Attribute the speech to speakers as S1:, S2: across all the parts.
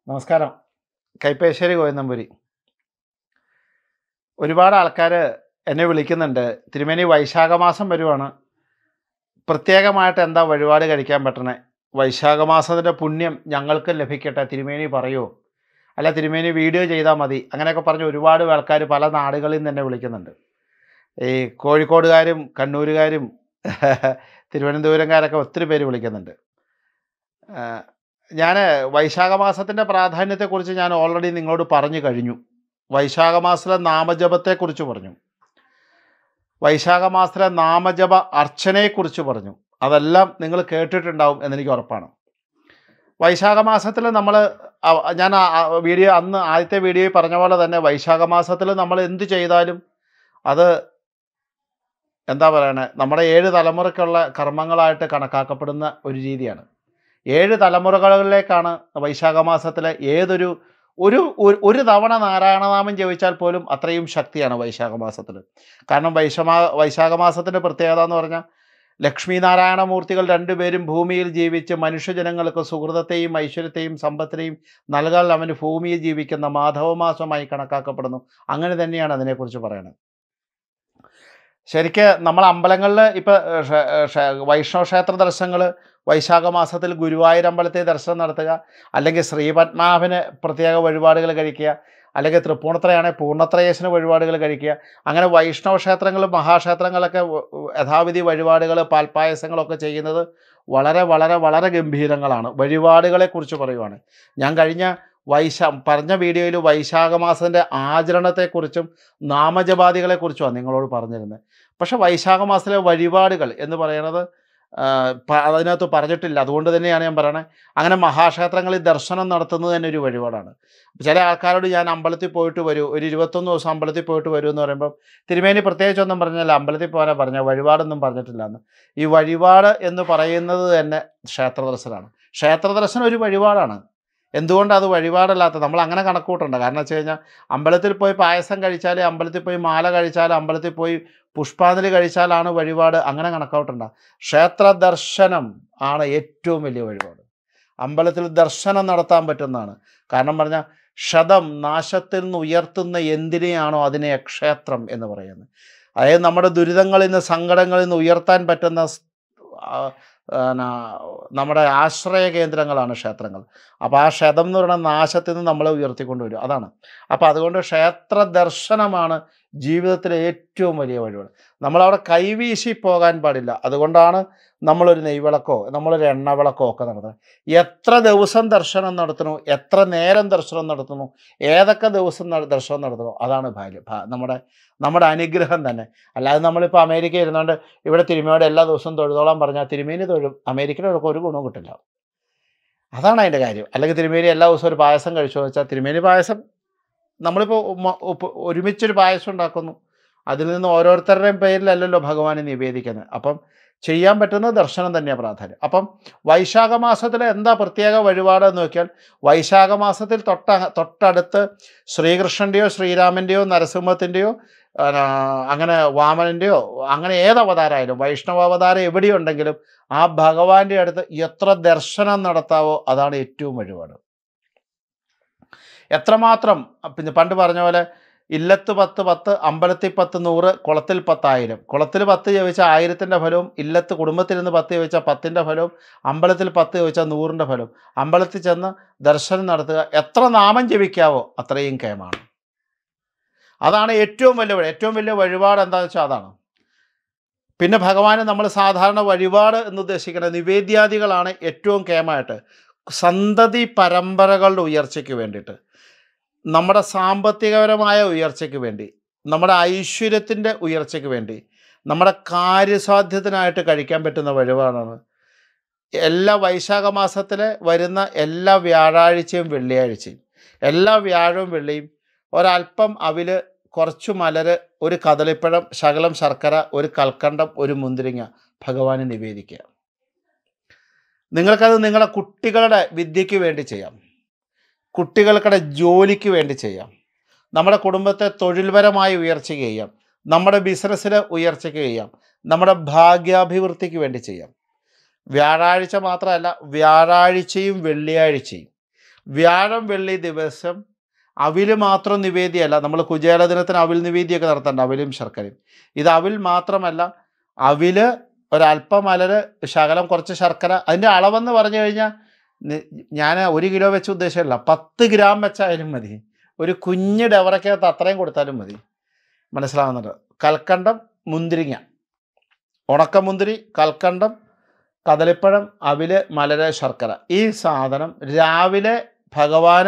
S1: നമസ്കാരം. കൈപ്പേശ്ശേരി ഗോവിന്ദമ്പുരി. ഒരുപാട് ആൾക്കാർ എന്നെ വിളിക്കുന്നുണ്ട്. തിരുമേനി, വൈശാഖ മാസം വരുവാണ്, പ്രത്യേകമായിട്ട് എന്താ വഴിപാട് കഴിക്കാൻ പറ്റണേ? വൈശാഖ മാസത്തിൻ്റെ പുണ്യം ഞങ്ങൾക്ക് ലഭിക്കട്ടെ, തിരുമേനി പറയുമോ? അല്ല തിരുമേനി വീഡിയോ ചെയ്താൽ മതി, അങ്ങനെയൊക്കെ പറഞ്ഞ് ഒരുപാട് ആൾക്കാർ പല നാടുകളിൽ നിന്ന് എന്നെ വിളിക്കുന്നുണ്ട്. ഈ കോഴിക്കോടുകാരും കണ്ണൂരുകാരും തിരുവനന്തപുരംകാരൊക്കെ ഒത്തിരി പേര് വിളിക്കുന്നുണ്ട്. ഞാൻ വൈശാഖ മാസത്തിൻ്റെ പ്രാധാന്യത്തെക്കുറിച്ച് ഞാൻ ഓൾറെഡി നിങ്ങളോട് പറഞ്ഞു കഴിഞ്ഞു. വൈശാഖ മാസത്തിലെ നാമജപത്തെക്കുറിച്ച് പറഞ്ഞു, വൈശാഖ മാസത്തിലെ നാമജപ അർച്ചനയെക്കുറിച്ച് പറഞ്ഞു. അതെല്ലാം നിങ്ങൾ കേട്ടിട്ടുണ്ടാവും എന്നെനിക്ക് ഉറപ്പാണ്. വൈശാഖ മാസത്തിൽ നമ്മൾ ഞാൻ വീഡിയോ അന്ന് ആദ്യത്തെ വീഡിയോയിൽ പറഞ്ഞ പോലെ തന്നെ വൈശാഖ മാസത്തിൽ നമ്മൾ എന്ത് ചെയ്താലും അത് എന്താ പറയണേ, നമ്മുടെ 7 തലമുറയ്ക്കുള്ള കർമ്മങ്ങളായിട്ട് കണക്കാക്കപ്പെടുന്ന ഒരു രീതിയാണ്. 7 തലമുറകളിലേക്കാണ് വൈശാഖ മാസത്തിലെ ഒരു തവണ നാരായണനാമം ജപിച്ചാൽ പോലും അത്രയും ശക്തിയാണ് വൈശാഖ മാസത്തിൽ. കാരണം വൈശാഖ മാസത്തിൻ്റെ പ്രത്യേകത എന്ന് പറഞ്ഞാൽ ലക്ഷ്മി നാരായണ മൂർത്തികൾ രണ്ടുപേരും ഭൂമിയിൽ ജീവിച്ച് മനുഷ്യജനങ്ങൾക്ക് സുഹൃതത്തെയും ഐശ്വര്യത്തെയും സമ്പത്തിനെയും നൽകാൻ അവന് ഭൂമിയിൽ ജീവിക്കുന്ന മാധവമാസമായി കണക്കാക്കപ്പെടുന്നു. അങ്ങനെ തന്നെയാണ് അതിനെക്കുറിച്ച് പറയുന്നത്. ശരിക്ക് നമ്മൾ അമ്പലങ്ങളിൽ ഇപ്പോൾ വൈഷ്ണവ ക്ഷേത്ര ദർശനങ്ങൾ വൈശാഖ മാസത്തിൽ ഗുരുവായൂർ അമ്പലത്തെ ദർശനം നടത്തുക, അല്ലെങ്കിൽ ശ്രീപത്മനാഭന് പ്രത്യേക വഴിപാടുകൾ കഴിക്കുക, അല്ലെങ്കിൽ തൃപ്പൂണിത്തറയാണെങ്കിൽ പൂർണ്ണത്രയേശന് വഴിപാടുകൾ കഴിക്കുക. അങ്ങനെ വൈഷ്ണവ ക്ഷേത്രങ്ങളും മഹാക്ഷേത്രങ്ങളൊക്കെ യഥാവിധി വഴിപാടുകൾ പാൽപ്പായസങ്ങളൊക്കെ ചെയ്യുന്നത് വളരെ വളരെ വളരെ ഗംഭീരങ്ങളാണ്. വഴിപാടുകളെക്കുറിച്ച് പറയുവാണ്. ഞാൻ കഴിഞ്ഞ പറഞ്ഞ വീഡിയോയിൽ വൈശാഖ മാസത്തിൻ്റെ ആചരണത്തെക്കുറിച്ചും നാമജപാദികളെക്കുറിച്ചുമാണ് നിങ്ങളോട് പറഞ്ഞിരുന്നത്. പക്ഷേ വൈശാഖ മാസത്തിലെ വഴിപാടുകൾ എന്ന് പറയുന്നത് അതിനകത്ത് പറഞ്ഞിട്ടില്ല. അതുകൊണ്ട് തന്നെയാണ് ഞാൻ പറയണത്. അങ്ങനെ മഹാക്ഷേത്രങ്ങളിൽ ദർശനം നടത്തുന്നത് തന്നെ ഒരു വഴിപാടാണ്. ചില ആൾക്കാരോട് ഞാൻ അമ്പലത്തിൽ പോയിട്ട് വരൂ, ഒരു 21 ദിവസം അമ്പലത്തിൽ പോയിട്ട് വരൂ എന്ന് പറയുമ്പോൾ തിരുമേനി പ്രത്യേകിച്ചൊന്നും പറഞ്ഞല്ല, അമ്പലത്തിൽ പോകാനാണ് പറഞ്ഞത്, വഴിപാടൊന്നും പറഞ്ഞിട്ടില്ല എന്ന്. ഈ വഴിപാട് എന്ന് പറയുന്നത് തന്നെ ക്ഷേത്രദർശനമാണ്. ക്ഷേത്രദർശനം ഒരു വഴിപാടാണ്. എന്തുകൊണ്ടാണ് അത് വഴിപാടല്ലാത്തത്? നമ്മൾ അങ്ങനെ കണക്ക് കൂട്ടണ്ട. കാരണം വെച്ച് കഴിഞ്ഞാൽ അമ്പലത്തിൽ പോയി പായസം കഴിച്ചാൽ, അമ്പലത്തിൽ പോയി മാല കഴിച്ചാൽ, അമ്പലത്തിൽ പോയി പുഷ്പാഞ്ജലി കഴിച്ചാലാണ് വഴിപാട്, അങ്ങനെ കണക്കാവട്ടണ്ട. ക്ഷേത്ര ദർശനം ആണ് ഏറ്റവും വലിയ വഴിപാട്. അമ്പലത്തിൽ ദർശനം നടത്താൻ പറ്റുന്നതാണ്. കാരണം പറഞ്ഞാൽ ക്ഷതം നാശത്തിൽ നിന്ന് ഉയർത്തുന്ന എന്തിനെയാണോ അതിനെ ക്ഷേത്രം എന്ന് പറയുന്നത്. അതായത് നമ്മുടെ ദുരിതങ്ങളിൽ നിന്ന് സങ്കടങ്ങളിൽ നിന്ന് ഉയർത്താൻ പറ്റുന്ന നമ്മുടെ ആശ്രയ കേന്ദ്രങ്ങളാണ് ക്ഷേത്രങ്ങൾ. അപ്പോൾ ആ ക്ഷതം എന്ന് പറയുന്ന നാശത്തിൽ നിന്ന് നമ്മളെ ഉയർത്തിക്കൊണ്ടുവരും, അതാണ്. അപ്പോൾ അതുകൊണ്ട് ക്ഷേത്ര ദർശനമാണ് ജീവിതത്തിലെ ഏറ്റവും വലിയ വഴിപാട്. നമ്മളവിടെ കൈവീശി പോകാൻ പാടില്ല. അതുകൊണ്ടാണ് നമ്മളൊരു നെയ്വിളക്കോ നമ്മളൊരു എണ്ണവിളക്കോ ഒക്കെ നടത്തുന്നത്. എത്ര ദിവസം ദർശനം നടത്തണോ, എത്ര നേരം ദർശനം നടത്തണോ, ഏതൊക്കെ ദിവസം ദർശനം നടത്തണോ, അതാണ് നമ്മുടെ അനുഗ്രഹം തന്നെ. അല്ലാതെ നമ്മളിപ്പോൾ അമേരിക്ക ഇരുന്നുകൊണ്ട് ഇവിടെ തിരുമേനിയോട് എല്ലാ ദിവസവും തൊഴുതോളാൻ പറഞ്ഞാൽ തിരുമേനി തൊഴും, അമേരിക്കയിലൊക്കെ ഒരു ഗുണവും കിട്ടില്ല. അതാണ് അതിൻ്റെ കാര്യം. അല്ലെങ്കിൽ തിരുമേനി എല്ലാ ദിവസവും ഒരു പായസം കഴിച്ചു വെച്ചാൽ തിരുമേനി പായസം നമ്മളിപ്പോൾ ഒരുമിച്ചൊരു പായസം ഉണ്ടാക്കുന്നു, അതിൽ നിന്ന് ഓരോരുത്തരുടെയും പേരിലല്ലല്ലോ ഭഗവാനെ നിവേദിക്കുന്നത്. അപ്പം ചെയ്യാൻ പറ്റുന്ന ദർശനം തന്നെയാണ് പ്രാധാന്യം. അപ്പം വൈശാഖ മാസത്തിൽ എന്താ പ്രത്യേക വഴിപാടെന്ന് നോക്കിയാൽ, വൈശാഖ മാസത്തിൽ തൊട്ടടുത്ത് ശ്രീകൃഷ്ണൻ്റെയോ ശ്രീരാമൻ്റെയോ നരസിംഹത്തിൻ്റെയോ അങ്ങനെ വാമനൻ്റെയോ അങ്ങനെ ഏത് അവതാരമായാലും വൈഷ്ണവ അവതാരം എവിടെയുണ്ടെങ്കിലും ആ ഭഗവാന്റെ അടുത്ത് എത്ര ദർശനം നടത്താവോ അതാണ് ഏറ്റവും വഴിപാട്. എത്രമാത്രം പിന്നെ പണ്ട് പറഞ്ഞ പോലെ ഇല്ലത്ത് 10 10, അമ്പലത്തിൽ 10 100, കുളത്തിൽ 10,000. കുളത്തിൽ 10 ചോദിച്ചാൽ 1000ൻ്റെ ഫലവും, ഇല്ലത്ത് കുടുംബത്തിൽ നിന്ന് 10 ചോദിച്ചാൽ 10ൻ്റെ ഫലവും, അമ്പലത്തിൽ 10 ചോദിച്ചാൽ 100ൻ്റെ ഫലവും. അമ്പലത്തിൽ ചെന്ന് ദർശനം നടത്തുക, എത്ര നാമം ജപിക്കാവോ അത്രയും കേമാണ്. അതാണ് ഏറ്റവും വലിയ വഴിപാട്. എന്താണെന്ന് വെച്ചാൽ അതാണ്. പിന്നെ ഭഗവാന് നമ്മൾ സാധാരണ വഴിപാട് എന്ന് ഉദ്ദേശിക്കുന്നത് നിവേദ്യാദികളാണ് ഏറ്റവും കേമായിട്ട്. സന്തതി പരമ്പരകളുടെ ഉയർച്ചയ്ക്ക് വേണ്ടിയിട്ട്, നമ്മുടെ സാമ്പത്തികപരമായ ഉയർച്ചയ്ക്ക് വേണ്ടി, നമ്മുടെ ഐശ്വര്യത്തിൻ്റെ ഉയർച്ചയ്ക്ക് വേണ്ടി, നമ്മുടെ കാര്യസാധ്യത്തിനായിട്ട് കഴിക്കാൻ പറ്റുന്ന വഴിപാടാണ്. എല്ലാ വൈശാഖ മാസത്തിലെ വരുന്ന എല്ലാ വ്യാഴാഴ്ചയും വെള്ളിയാഴ്ചയും, എല്ലാ വ്യാഴവും വെള്ളിയും ഒരല്പം അവില്, കുറച്ച് മലര്, ഒരു കദളിപ്പഴം, ശകലം ശർക്കര, ഒരു കൽക്കണ്ടം, ഒരു മുന്തിരിങ്ങ ഭഗവാന് നിവേദിക്കുക. നിങ്ങൾക്കത് നിങ്ങളുടെ കുട്ടികളുടെ വിദ്യയ്ക്ക് വേണ്ടി ചെയ്യാം, കുട്ടികൾക്കുടെ ജോലിക്ക് വേണ്ടി ചെയ്യാം, നമ്മുടെ കുടുംബത്തെ തൊഴിൽപരമായി ഉയർച്ചയ്ക്ക് ചെയ്യാം, നമ്മുടെ ബിസിനസ്സിൽ ഉയർച്ചയ്ക്ക് ചെയ്യാം, നമ്മുടെ ഭാഗ്യാഭിവൃദ്ധിക്ക് വേണ്ടി ചെയ്യാം. വ്യാഴാഴ്ച മാത്രമല്ല, വ്യാഴാഴ്ചയും വെള്ളിയാഴ്ചയും വ്യാഴം വെള്ളി ദിവസം അവിൽ മാത്രം നിവേദ്യമല്ല. നമ്മൾ കുചേല ദിനത്തിന് അവിൽ നിവേദ്യമൊക്കെ നടത്തണ്ട, അവിലും ശർക്കരയും. ഇത് അവിൽ മാത്രമല്ല, അവിൽ ഒരല്പം അലര്, ശകലം കുറച്ച് ശർക്കര. അതിൻ്റെ അളവെന്ന് പറഞ്ഞു കഴിഞ്ഞാൽ ഞാൻ 1 കിലോ വെച്ച് ഉദ്ദേശമില്ല, 10 ഗ്രാം വെച്ചായാലും മതി. ഒരു കുഞ്ഞ് ഡവറക്കകത്ത് അത്രയും കൊടുത്താലും മതി. മനസ്സിലാവുന്നുണ്ട്? കൽക്കണ്ടം, മുന്തിരിങ്ങ, ഉണക്കമുന്തിരി, കൽക്കണ്ടം, കദളിപ്പഴം, അവില്, മലര്, ശർക്കര. ഈ സാധനം രാവിലെ ഭഗവാന്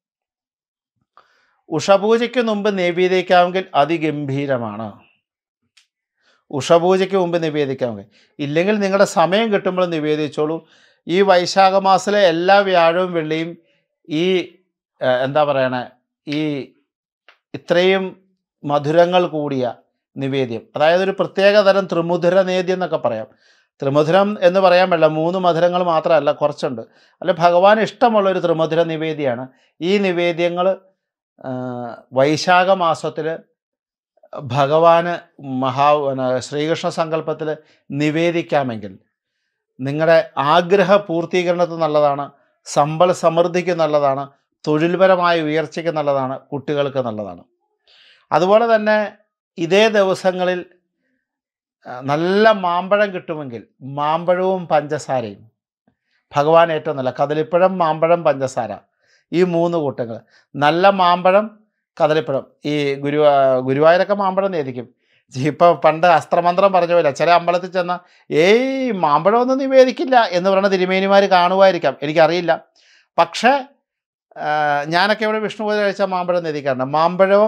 S1: ഉഷപൂജയ്ക്ക് മുമ്പ് നിവേദിക്കാമെങ്കിൽ അതിഗംഭീരമാണ്. ഉഷപൂജയ്ക്ക് മുമ്പ് നിവേദിക്കാമെങ്കിൽ. ഇല്ലെങ്കിൽ നിങ്ങളുടെ സമയം കിട്ടുമ്പോൾ നിവേദിച്ചോളൂ. ഈ വൈശാഖ മാസത്തിലെ എല്ലാ വ്യാഴവും വെള്ളിയും ഈ എന്താ പറയണേ, ഈ ഇത്രയും മധുരങ്ങൾ കൂടിയ നിവേദ്യം, അതായത് ഒരു പ്രത്യേക തരം ത്രിമുധുര നേദ്യം എന്നൊക്കെ പറയാം. ത്രിമധുരം എന്ന് പറയാൻ പറ്റില്ല, 3 മധുരങ്ങൾ മാത്രമല്ല, കുറച്ചുണ്ട്. അല്ല, ഭഗവാൻ ഇഷ്ടമുള്ളൊരു ത്രിമധുര നിവേദ്യമാണ്. ഈ നിവേദ്യങ്ങൾ വൈശാഖ മാസത്തിൽ ഭഗവാന് ശ്രീകൃഷ്ണ സങ്കല്പത്തിൽ നിവേദിക്കാമെങ്കിൽ നിങ്ങളുടെ ആഗ്രഹ പൂർത്തീകരണത്തിന് നല്ലതാണ്, സമ്പൽ സമൃദ്ധിക്ക് നല്ലതാണ്, തൊഴിൽപരമായ ഉയർച്ചയ്ക്ക് നല്ലതാണ്, കുട്ടികൾക്ക് നല്ലതാണ്. അതുപോലെ തന്നെ ഇതേ ദിവസങ്ങളിൽ നല്ല മാമ്പഴം കിട്ടുമെങ്കിൽ മാമ്പഴവും പഞ്ചസാരയും ഭഗവാൻ ഏറ്റവും നല്ല. കദളിപ്പഴം, മാമ്പഴം, പഞ്ചസാര, ഈ 3 കൂട്ടങ്ങൾ. നല്ല മാമ്പഴം, കദളിപ്പഴം. ഈ ഗുരുവായൂരൊക്കെ മാമ്പഴം നേദിക്കും. ഇപ്പോൾ പണ്ട് അസ്ത്രമന്ത്രം പറഞ്ഞ പോലെ ചില അമ്പലത്തിൽ ചെന്നാൽ മാമ്പഴമൊന്നും നിവേദിക്കില്ല എന്ന് പറയുന്ന തിരുമേനിമാർ കാണുമായിരിക്കാം, എനിക്കറിയില്ല. പക്ഷേ ഞാനൊക്കെ ഇവിടെ വിഷ്ണു പൂജ കഴിച്ച മാമ്പഴം നേദിക്കാറുണ്ട്. മാമ്പഴവും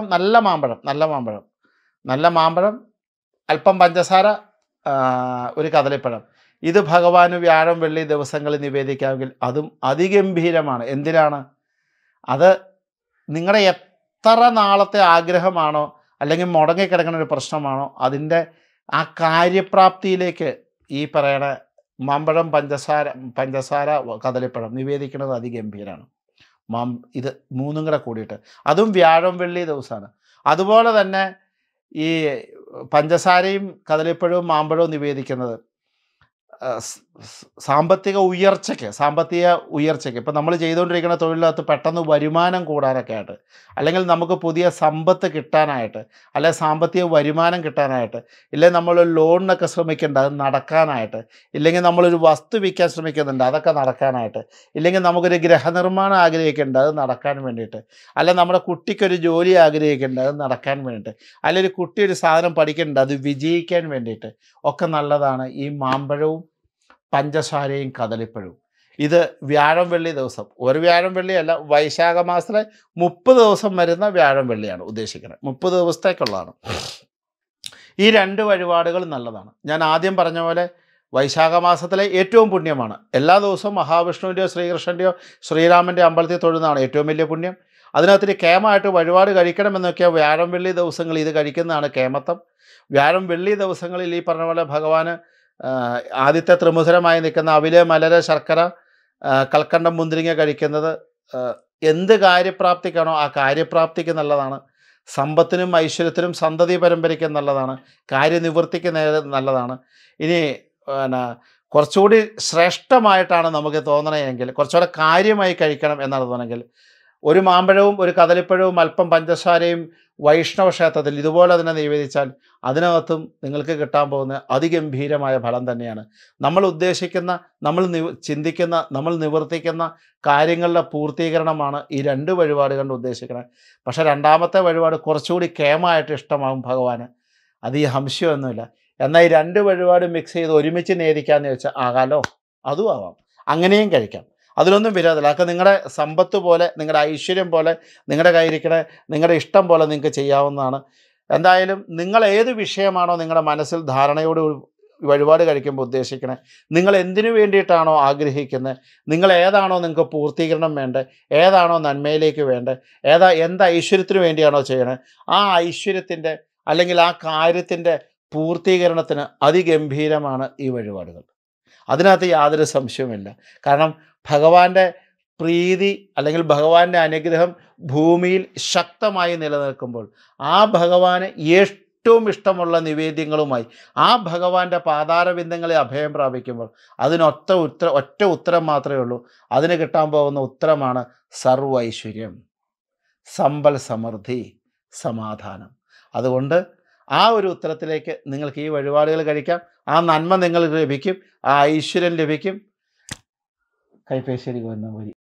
S1: നല്ല മാമ്പഴം, അല്പം പഞ്ചസാര, ഒരു കദളിപ്പഴം. ഇത് ഭഗവാന് വ്യാഴം വെള്ളി ദിവസങ്ങളിൽ നിവേദിക്കാമെങ്കിൽ അതും അതിഗംഭീരമാണ്. എന്തിനാണ്? അത് നിങ്ങളുടെ എത്ര നാളത്തെ ആഗ്രഹമാണോ അല്ലെങ്കിൽ മുടങ്ങിക്കിടക്കുന്ന ഒരു പ്രശ്നമാണോ അതിൻ്റെ ആ കാര്യപ്രാപ്തിയിലേക്ക് ഈ പറയണ മാമ്പഴം, പഞ്ചസാര, കദളിപ്പഴം നിവേദിക്കുന്നത് അതിഗംഭീരമാണ്. ഇത് 3ഉം കൂടെ കൂടിയിട്ട്, അതും വ്യാഴം വെള്ളി ദിവസമാണ്. അതുപോലെ തന്നെ ഈ പഞ്ചസാരയും കദളിപ്പഴവും മാമ്പഴവും നിവേദിക്കുന്നത് സാമ്പത്തിക ഉയർച്ചയ്ക്ക് ഇപ്പം നമ്മൾ ചെയ്തുകൊണ്ടിരിക്കുന്ന തൊഴിലിനകത്ത് പെട്ടെന്ന് വരുമാനം കൂടാനൊക്കെ ആയിട്ട്, അല്ലെങ്കിൽ നമുക്ക് പുതിയ സമ്പത്ത് കിട്ടാനായിട്ട്, അല്ലെങ്കിൽ സാമ്പത്തിക വരുമാനം കിട്ടാനായിട്ട്, ഇല്ലെങ്കിൽ നമ്മൾ ലോണിനൊക്കെ ശ്രമിക്കേണ്ട അത് നടക്കാനായിട്ട്, ഇല്ലെങ്കിൽ നമ്മളൊരു വസ്തു വിൽക്കാൻ ശ്രമിക്കുന്നുണ്ട് അതൊക്കെ നടക്കാനായിട്ട്, ഇല്ലെങ്കിൽ നമുക്കൊരു ഗൃഹനിർമ്മാണം ആഗ്രഹിക്കേണ്ടത് അത് നടക്കാൻ വേണ്ടിയിട്ട്, അല്ലെങ്കിൽ നമ്മുടെ കുട്ടിക്കൊരു ജോലി ആഗ്രഹിക്കേണ്ടത് അത് നടക്കാൻ വേണ്ടിയിട്ട്, അല്ലെങ്കിൽ ഒരു കുട്ടി ഒരു സാധനം പഠിക്കേണ്ടത് അത് വിജയിക്കാൻ വേണ്ടിയിട്ട് ഒക്കെ നല്ലതാണ് ഈ മാമ്പഴവും പഞ്ചസാരയും കദളിപ്പഴവും. ഇത് വ്യാഴം വെള്ളി ദിവസം, ഒരു വ്യാഴം വെള്ളിയല്ല, വൈശാഖ മാസത്തിലെ 30 ദിവസം വരുന്ന വ്യാഴം വെള്ളിയാണ് ഉദ്ദേശിക്കുന്നത്. 30 ദിവസത്തേക്കുള്ളതാണ്. ഈ 2 വഴിപാടുകൾ നല്ലതാണ്. ഞാൻ ആദ്യം പറഞ്ഞ പോലെ വൈശാഖ മാസത്തിലെ ഏറ്റവും പുണ്യമാണ്. എല്ലാ ദിവസവും മഹാവിഷ്ണുവിൻ്റെയോ ശ്രീകൃഷ്ണൻ്റെയോ ശ്രീരാമൻ്റെ അമ്പലത്തിൽ തൊഴുന്നതാണ് ഏറ്റവും വലിയ പുണ്യം. അതിനകത്തിന് കേമമായിട്ട് വഴിപാട് കഴിക്കണമെന്നൊക്കെയാണ് വ്യാഴം വെള്ളി ദിവസങ്ങളിൽ ഇത് കഴിക്കുന്നതാണ് കേമത്വം. വ്യാഴം വെള്ളി ദിവസങ്ങളിൽ ഈ പറഞ്ഞ പോലെ ഭഗവാന് ആദ്യത്തെ ത്രിമുധരമായി നിൽക്കുന്ന അവില്, മലര്, ശർക്കര, കൽക്കണ്ടം, മുന്തിരിങ്ങ കഴിക്കുന്നത് എന്ത് കാര്യപ്രാപ്തിക്കാണോ ആ കാര്യപ്രാപ്തിക്ക് നല്ലതാണ്. സമ്പത്തിനും ഐശ്വര്യത്തിനും സന്തതി പരമ്പരയ്ക്കും നല്ലതാണ്. കാര്യനിവൃത്തിക്ക് നല്ലതാണ്. ഇനി കുറച്ചുകൂടി ശ്രേഷ്ഠമായിട്ടാണ് നമുക്ക് തോന്നണമെങ്കിൽ, കുറച്ചുകൂടെ കാര്യമായി കഴിക്കണം എന്നാണ് തോന്നുന്നെങ്കിൽ, ഒരു മാമ്പഴവും ഒരു കദളിപ്പഴവും അല്പം പഞ്ചസാരയും വൈഷ്ണവ ക്ഷേത്രത്തിൽ ഇതുപോലെ അതിനെ നിവേദിച്ചാൽ അതിനകത്തും നിങ്ങൾക്ക് കിട്ടാൻ പോകുന്ന അതിഗംഭീരമായ ഫലം തന്നെയാണ്. നമ്മൾ ഉദ്ദേശിക്കുന്ന, നമ്മൾ ചിന്തിക്കുന്ന, നമ്മൾ നിവർത്തിക്കുന്ന കാര്യങ്ങളുടെ പൂർത്തീകരണമാണ് ഈ 2 വഴിപാട് കൊണ്ട് ഉദ്ദേശിക്കുന്നത്. പക്ഷേ 2ാമത്തെ വഴിപാട് കുറച്ചുകൂടി കേമമായിട്ട് ഇഷ്ടമാകും ഭഗവാന്, അത് ഈ സംശയമൊന്നുമില്ല. എന്നാൽ ഈ 2 വഴിപാട് മിക്സ് ചെയ്ത് ഒരുമിച്ച് നേദിക്കാമെന്ന് ചോദിച്ചാൽ ആകാലോ, അതും ആവാം, അങ്ങനെയും കഴിക്കാം, അതിലൊന്നും വിരോധമില്ല. അതൊക്കെ നിങ്ങളുടെ സമ്പത്ത് പോലെ, നിങ്ങളുടെ ഐശ്വര്യം പോലെ, നിങ്ങളുടെ കയ്യിരിക്കണ നിങ്ങളുടെ ഇഷ്ടം പോലെ നിങ്ങൾക്ക് ചെയ്യാവുന്നതാണ്. എന്തായാലും നിങ്ങൾ ഏത് വിഷയമാണോ നിങ്ങളുടെ മനസ്സിൽ ധാരണയോട് വഴിപാട് കഴിക്കുമ്പോൾ ഉദ്ദേശിക്കണേ, നിങ്ങൾ എന്തിനു വേണ്ടിയിട്ടാണോ ആഗ്രഹിക്കുന്നത്, നിങ്ങൾ ഏതാണോ നിങ്ങൾക്ക് പൂർത്തീകരണം വേണ്ടത്, ഏതാണോ നന്മയിലേക്ക് വേണ്ടത്, എന്ത് ഐശ്വര്യത്തിന് വേണ്ടിയാണോ ചെയ്യണത്, ആ ഐശ്വര്യത്തിൻ്റെ അല്ലെങ്കിൽ ആ കാര്യത്തിൻ്റെ പൂർത്തീകരണത്തിന് അതിഗംഭീരമാണ് ഈ വഴിപാടുകൾ. അതിനകത്ത് യാതൊരു സംശയവുമില്ല. കാരണം ഭഗവാന്റെ പ്രീതി അല്ലെങ്കിൽ ഭഗവാന്റെ അനുഗ്രഹം ഭൂമിയിൽ ശക്തമായി നിലനിൽക്കുമ്പോൾ ആ ഭഗവാന് ഏറ്റവും ഇഷ്ടമുള്ള നിവേദ്യങ്ങളുമായി ആ ഭഗവാന്റെ പാതാരബിന്ദങ്ങളിൽ അഭയം പ്രാപിക്കുമ്പോൾ ഒറ്റ ഉത്തരം മാത്രമേ ഉള്ളൂ. അതിന് കിട്ടാൻ പോകുന്ന ഉത്തരമാണ് സർവൈശ്വര്യം, സമ്പൽ സമൃദ്ധി, സമാധാനം. അതുകൊണ്ട് ആ ഒരു ഉത്തരത്തിലേക്ക് നിങ്ങൾക്ക് ഈ വഴിപാടുകൾ കഴിക്കാം. ആ നന്മ നിങ്ങൾക്ക് ലഭിക്കും, ആ ഐശ്വര്യം ലഭിക്കും. കൈപ്പേശ്ശേരി ഗോവിന്ദൻ.